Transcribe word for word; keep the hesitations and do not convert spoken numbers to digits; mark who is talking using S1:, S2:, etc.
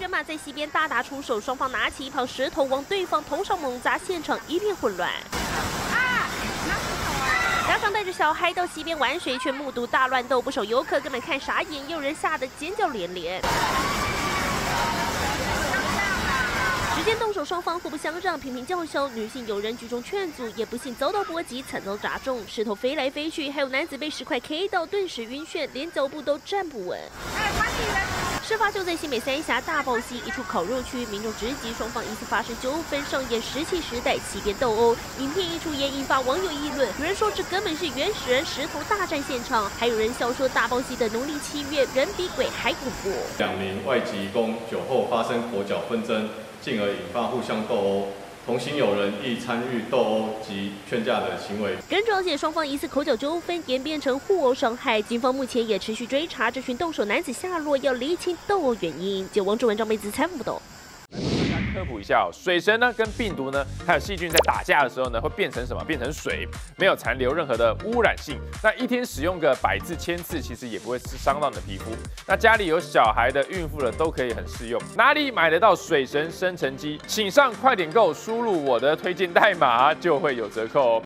S1: 人马在溪边大打出手，双方拿起一旁石头往对方头上猛砸，现场一片混乱。家长带着小孩到溪边玩水，却目睹大乱斗，不少游客根本看傻眼，也有人吓得尖叫连连。只见动手双方互不相让，频频叫嚣，女性有人举重劝阻，也不幸遭到波及，惨遭砸中，石头飞来飞去，还有男子被石块 K 到，顿时晕眩，连脚步都站不稳。事发就在新北三峡大豹溪一处烤肉区，民众直击双方疑似发生纠纷，上演石器时代溪边斗殴。影片一出也引发网友议论，有人说这根本是原始人石头大战现场，还有人笑说大豹溪的农历七月人比鬼还恐怖。
S2: 两名外籍工酒后发生口角纷争，进而引发互相斗殴。同行有人亦参与斗殴及劝架的行为。
S1: 根据了解，双方疑似口角纠纷演变成互殴伤害，警方目前也持续追查这群动手男子下落，要厘清斗殴原因。记者王志文、张梅子采访报道。
S3: 科普一下哦，水神呢跟病毒呢还有细菌在打架的时候呢，会变成什么？变成水，没有残留任何的污染性。那一天使用个百次、千次，其实也不会伤到你的皮肤。那家里有小孩的、孕妇的都可以很适用。哪里买得到水神生成机？请上快点购，输入我的推荐代码就会有折扣哦。